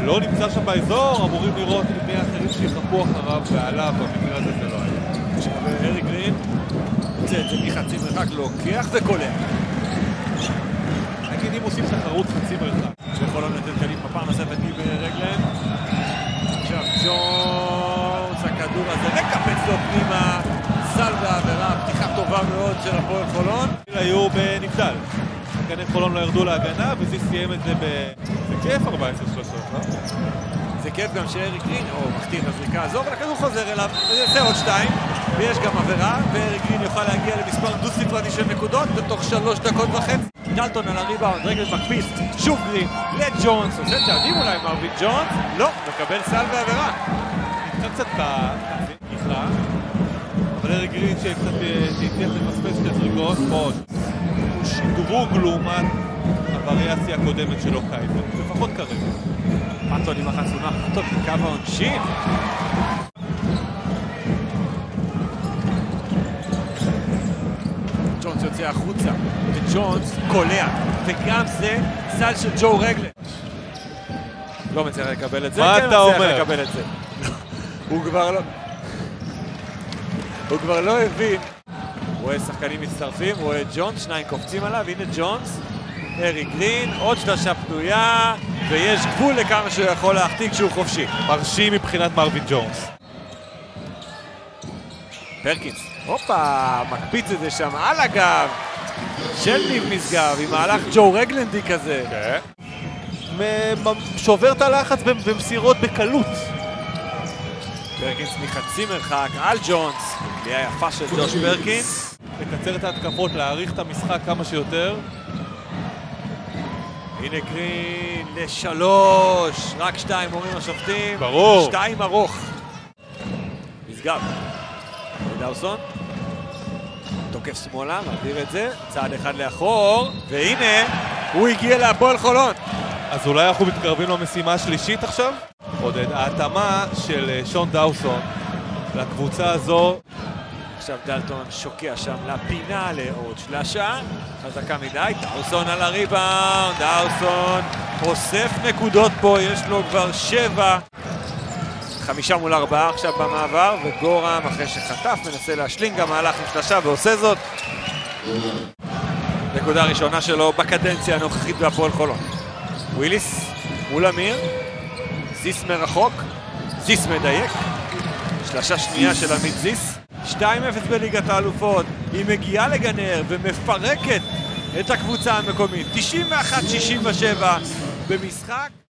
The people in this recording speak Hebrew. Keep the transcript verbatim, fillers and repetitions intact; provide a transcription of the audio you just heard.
לא נמצא שם באזור, אמורים לראות בני אחרים שיחפו אחריו ועליו, במקרה הזה זה לא היה. אריק גרין יוצא את זה מחצי מרחק, לוקח וקולע. נגיד אם עושים תחרות חצי מרחק. שיכולים לתת קלים בפעם נוספת ברגלן. עכשיו ג'ונס, הכדור הזה מקפץ לו פנימה, סל בעבירה, פתיחה טובה מאוד של הפועל חולון. היו בנבדל. שחקני חולון לא ירדו להגנה, וזה סיים את זה ב... זה כיף ארבע עשרה שלוש, לא? זה כיף גם שאריק גרין, או מחתיר את הזריקה הזו, והכדור חוזר אליו, וזה יעשה עוד שתיים, ויש גם עבירה, ואריק גרין יוכל להגיע למספר דו ספרתי של נקודות, בתוך שלוש דקות וחצי. דלטון על הריבאונד, רגל מקפיץ, שוב גרין, לג'ונס, עושה צעדים אולי מרווין ג'ונס, לא, מקבל סל ועבירה. נתקע קצת בכיחה, אבל אריק גרין שקצת שהצליח לפספס את הזריקות, מאוד. הוא שדרוג לעומת הווריאציה הקודמת שלו קייזר, לפחות כרגע. פאטון עם החצונה, פאטון בקו העונשין. ג'ונס יוצא החוצה, וג'ונס קולע, וגם זה סל של ג'ו רגלן. לא מצליח לקבל את זה, מה כן אתה מצליח אומר? לקבל את זה. הוא כבר לא... הוא כבר לא הבין. רואה שחקנים מצטרפים, רואה ג'ונס, שניים קופצים עליו, הנה ג'ונס, אריק גרין, עוד שלושה פנויה, ויש גבול לכמה שהוא יכול להחתיק כשהוא חופשי. מרשים מבחינת מרווין ג'ונס. פרקינס, הופה, מקפיץ את זה שם על הגב של ניב משגב, עם מהלך ג'ו רגלנדי כזה. כן. שובר את הלחץ במסירות בקלות. פרקינס מחצי מרחק על ג'ונס, קליעה יפה של ג'וש פרקינס. לקצר את ההתקפות, להאריך את המשחק כמה שיותר. הנה גרין לשלוש, רק שתיים אומרים השופטים. ברור. שתיים ארוך. משגב. דאוסון. תוקף שמאלה, מעביר את זה. צעד אחד לאחור. והנה, הוא הגיע להפועל חולון. אז אולי אנחנו מתקרבים למשימה השלישית עכשיו? עודד, ההתאמה של שון דאוסון לקבוצה הזו. עכשיו דלטון שוקע שם לפינה לעוד שלשה. חזקה מדי, דאוסון על הריבאונד. דאוסון אוסף נקודות פה, יש לו כבר שבע. חמישה מול ארבעה עכשיו במעבר, וגורם אחרי שחטף מנסה להשלים גם מהלך עם שלשה ועושה זאת. נקודה ראשונה שלו בקדנציה הנוכחית בהפועל חולון. וויליס מול אמיר, זיס מרחוק, זיס מדייק, שלשה שנייה של עמית זיס, שתיים אפס בליגת האלופות, היא מגיעה לגנר ומפרקת את הקבוצה המקומית, תשעים ואחת שישים ושבע במשחק